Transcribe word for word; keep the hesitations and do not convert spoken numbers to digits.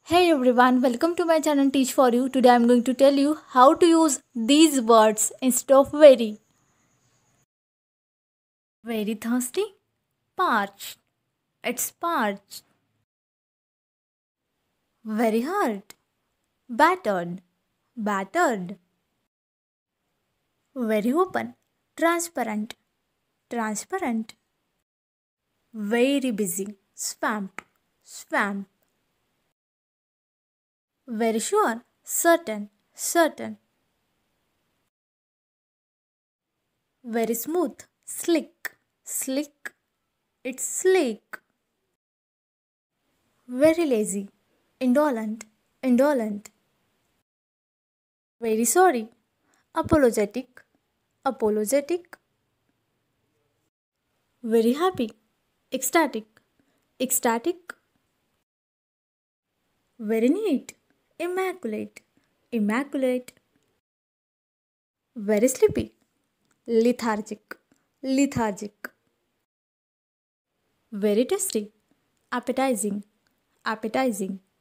Hey everyone, welcome to my channel Teach for You. Today I'm going to tell you how to use these words instead of very. Very thirsty? Parched. It's parched. Very hurt? Battered. Battered. Very open? Transparent. Transparent. Very busy? Swamp. Swamp. Very sure? Certain. Certain. Very smooth? Slick. Slick. It's slick. Very lazy, indolent, indolent. Very sorry, apologetic, apologetic. Very happy, ecstatic, ecstatic. Very neat, immaculate, immaculate. Very sleepy, lethargic, lethargic. Very tasty, appetizing, appetizing.